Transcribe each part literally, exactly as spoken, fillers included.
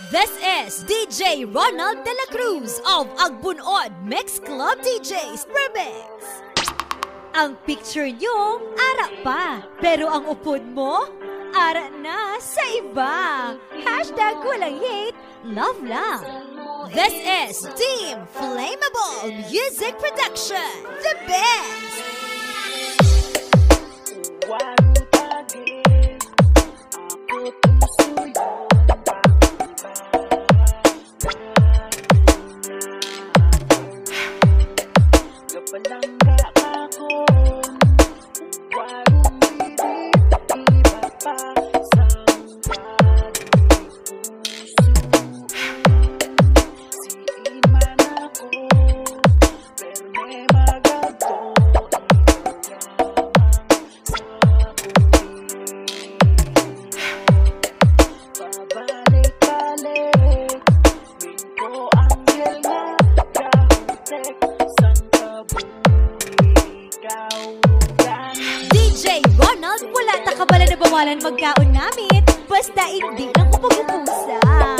This is D J Ronald Dela Cruz of Agbunod Mix Club D Js Remix. Ang picture nyo, ara pa. Pero ang upod mo, ara na sa iba. Hashtag walang hate, love lang. This is Team Flammable Music Production, the best! Wala ta kabala na bawalan magkaon namin. Basta hindi lang ko pag-upusa.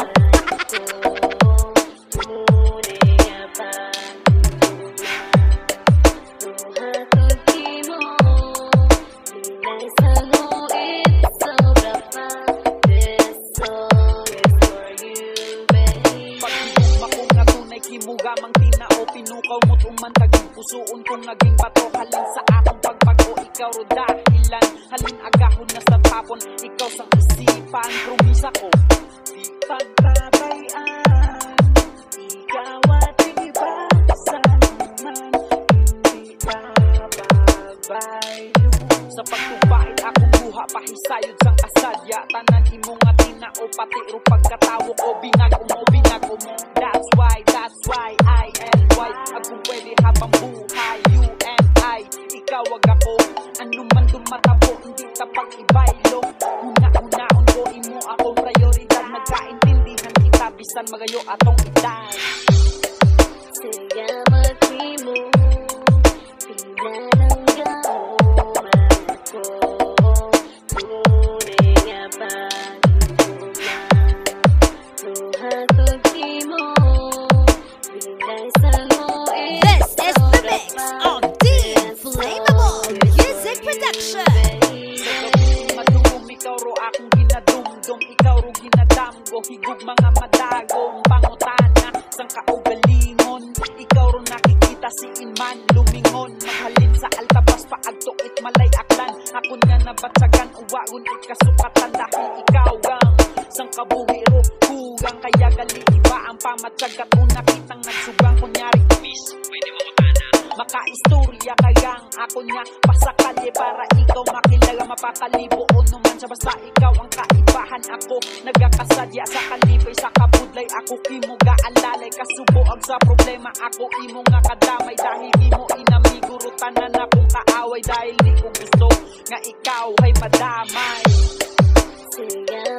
Gamang tinao, pinukaw mo't umantaging pusoon kung naging bato. Halin sa akong pagbago, ikaw ro dahilan. Halin agahon na sa tapon, ikaw sa isipan. Promisa ko, di pagbabayan. Ikaw at iba sa naman, hindi bababayo. Sa pagtubain akong buha, pahisayod sang kasadya. Tanan imo nga tinao, pati ro pagkatawo ko. Binag mo, binag mo. That's why, that's why I L Y Agkong pwede habang buhay, you and I. Ikaw wag ako, ano man dumatabo, hindi tapag ibaylo. Una-unaon ko, imo akong prioridad. Nagkaintindihan kita, bisan magayo atong edad. Saeamat mo, pinalanggaw ko. Tunay nga pagtugma, luhatod mo. This is the mix of Team Flammable Music Production. Sa gabi madumom, ikaw ro akong ginadumdum. Ikaw ro ginadamgo, higug mga madagong pangutana sang kaugalingon. Ikaw ro nakikita si Inman lumingon. Maghalin sa altabas paagtuit malay aklan. Ako nga nabatsagan, uwaon ikasukatan. Dahil ikaw gang sang kabuhi ro hugang. Kaya gali iba ang pamatsagat. Una kitang nagsugang, kunyari miss, pwede mo makana. Makaistorya kayang ako niya pasakalye para ikaw makilala mapakalibo. O naman siya basta ikaw ang kaibahan. Ako nagakasadya sa kalipay, sa kabudlay. Ako kimo gaalalay, kasubuag sa problema. Ako imo nga kadamay, dahil imo inamiguro tanan akong kaaway. Dahil di ko gusto nga ikaw ay madamay. Saeamat